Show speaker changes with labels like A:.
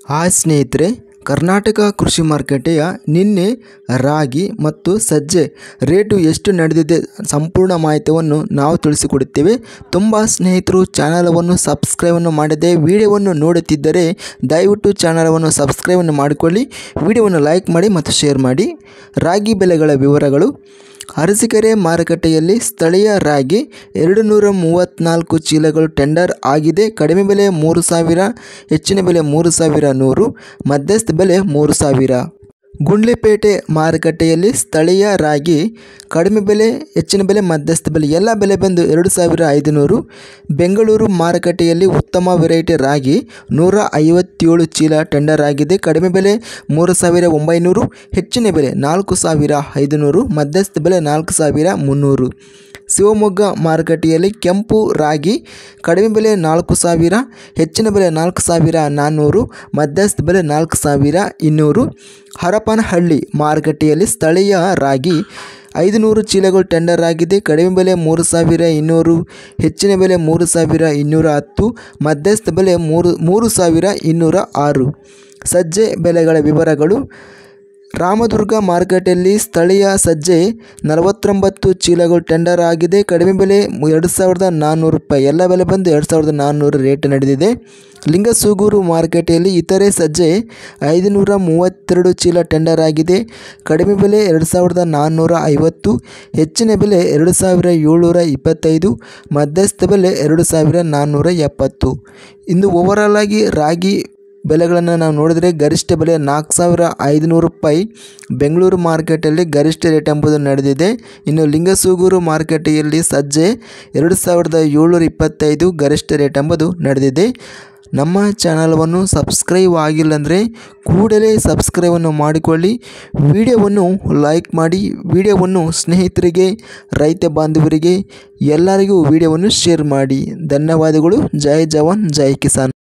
A: Hi ಸ್ನೇಹಿತರೆ, ಕರ್ನಾಟಕ ಕೃಷಿ ಮಾರುಕಟ್ಟೆಯ ನಿನ್ನೆ ರಾಗಿ ಮತ್ತು ಸಜ್ಜೆ ರೇಟು ಎಷ್ಟು ನಡೆದಿದೆ ಸಂಪೂರ್ಣ ಮಾಹಿತಿಯನ್ನು ನಾವು ತಿಳಿಸಿಕೊಡುತ್ತೇವೆ. ತುಂಬ ಸ್ನೇಹಿತರು ಚಾನಲವನ್ನು ಸಬ್ಸ್ಕ್ರೈಬನ್ನು ಮಾಡದೆ ವಿಡಿಯೋವನ್ನು ನೋಡುತ್ತಿದ್ದರೆ ದಯವಿಟ್ಟು ಚಾನಲವನ್ನು ಸಬ್ಸ್ಕ್ರೈಬನ್ನು ಮಾಡಿಕೊಳ್ಳಿ, ವಿಡಿಯೋವನ್ನು ಲೈಕ್ ಮಾಡಿ ಮತ್ತು ಶೇರ್ ಮಾಡಿ. ರಾಗಿ ಬೆಲೆಗಳ ವಿವರಗಳು. ಅರಸೀಕೆರೆ ಮಾರುಕಟ್ಟೆಯಲ್ಲಿ ಸ್ಥಳೀಯ ರಾಗಿ 234 ಚೀಲಗಳು ಟೆಂಡರ್ ಆಗಿದೆ. ಕಡಿಮೆ ಬೆಲೆ 3,000, ಹೆಚ್ಚಿನ ಬೆಲೆ 3,100, ಮಧ್ಯಸ್ಥ ಬೆಲೆ 3,000. ಗುಂಡ್ಲುಪೇಟೆ ಮಾರುಕಟ್ಟೆಯಲ್ಲಿ ಸ್ಥಳೀಯ ರಾಗಿ ಕಡಿಮೆ ಬೆಲೆ, ಹೆಚ್ಚಿನ ಬೆಲೆ, ಮಧ್ಯಸ್ಥ ಬೆಲೆ ಎಲ್ಲ ಬೆಲೆ ಬಂದು 2,500. ಬೆಂಗಳೂರು ಮಾರುಕಟ್ಟೆಯಲ್ಲಿ ಉತ್ತಮ ವೆರೈಟಿ ರಾಗಿ 157 ಚೀಲ ಟೆಂಡರ್ ಆಗಿದೆ. ಕಡಿಮೆ ಬೆಲೆ 3,900, ಹೆಚ್ಚಿನ ಬೆಲೆ 4,500, ಮಧ್ಯಸ್ಥ ಬೆಲೆ 4,300. ಶಿವಮೊಗ್ಗ ಮಾರುಕಟ್ಟೆಯಲ್ಲಿ ಕೆಂಪು ರಾಗಿ ಕಡಿಮೆ ಬೆಲೆ 4,000, ಹೆಚ್ಚಿನ ಬೆಲೆ 4,400, ಮಧ್ಯಸ್ಥ ಬೆಲೆ 4,200. ಹರಪನಹಳ್ಳಿ ಮಾರುಕಟ್ಟೆಯಲ್ಲಿ ಸ್ಥಳೀಯ ರಾಗಿ 500 ಚೀಲಗಳು ಟೆಂಡರ್ ಆಗಿದೆ. ಕಡಿಮೆ ಬೆಲೆ 3,200, ಹೆಚ್ಚಿನ ಬೆಲೆ 3,210, ಮಧ್ಯಸ್ಥ ಬೆಲೆ 3,206. ಸಜ್ಜೆ ಬೆಲೆಗಳ ವಿವರಗಳು. ರಾಮದುರ್ಗ ಮಾರುಕಟ್ಟೆಯಲ್ಲಿ ಸ್ಥಳೀಯ ಸಜ್ಜೆ 49 ಚೀಲಗಳು ಟೆಂಡರ್ ಆಗಿದೆ. ಕಡಿಮೆ ಬೆಲೆ 2,400 ರೂಪಾಯಿ, ಎಲ್ಲ ಬೆಲೆ ಬಂದು 2,400 ರೇಟ್ ನಡೆದಿದೆ. ಲಿಂಗಸೂಗೂರು ಮಾರುಕಟ್ಟೆಯಲ್ಲಿ ಇತರೆ ಸಜ್ಜೆ 532 ಚೀಲ ಟೆಂಡರ್ ಆಗಿದೆ. ಕಡಿಮೆ ಬೆಲೆ 2,450, ಹೆಚ್ಚಿನ ಬೆಲೆ 2,725, ಮಧ್ಯಸ್ಥ ಬೆಲೆ 2,470. ಇಂದು ಓವರಾಲ್ ಆಗಿ ರಾಗಿ ಬೆಲೆಗಳನ್ನು ನಾವು ನೋಡಿದರೆ ಗರಿಷ್ಠ ಬೆಲೆ 4,500 ರೂಪಾಯಿ ಬೆಂಗಳೂರು ಮಾರ್ಕೆಟಲ್ಲಿ ಗರಿಷ್ಠ ರೇಟ್ ಎಂಬುದು ನಡೆದಿದೆ. ಇನ್ನು ಲಿಂಗಸೂಗೂರು ಮಾರುಕಟ್ಟೆಯಲ್ಲಿ ಸಜ್ಜೆ 2,725 ಗರಿಷ್ಠ ರೇಟ್ ಎಂಬುದು ನಡೆದಿದೆ. ನಮ್ಮ ಚಾನಲವನ್ನು ಸಬ್ಸ್ಕ್ರೈಬ್ ಆಗಿಲ್ಲ ಅಂದರೆ ಕೂಡಲೇ ಸಬ್ಸ್ಕ್ರೈಬನ್ನು ಮಾಡಿಕೊಳ್ಳಿ, ವಿಡಿಯೋವನ್ನು ಲೈಕ್ ಮಾಡಿ, ವಿಡಿಯೋವನ್ನು ಸ್ನೇಹಿತರಿಗೆ, ರೈತ ಬಾಂಧವರಿಗೆ ಎಲ್ಲರಿಗೂ ವಿಡಿಯೋವನ್ನು ಶೇರ್ ಮಾಡಿ. ಧನ್ಯವಾದಗಳು. ಜೈ ಜವಾನ್ ಜೈ ಕಿಸಾನ್.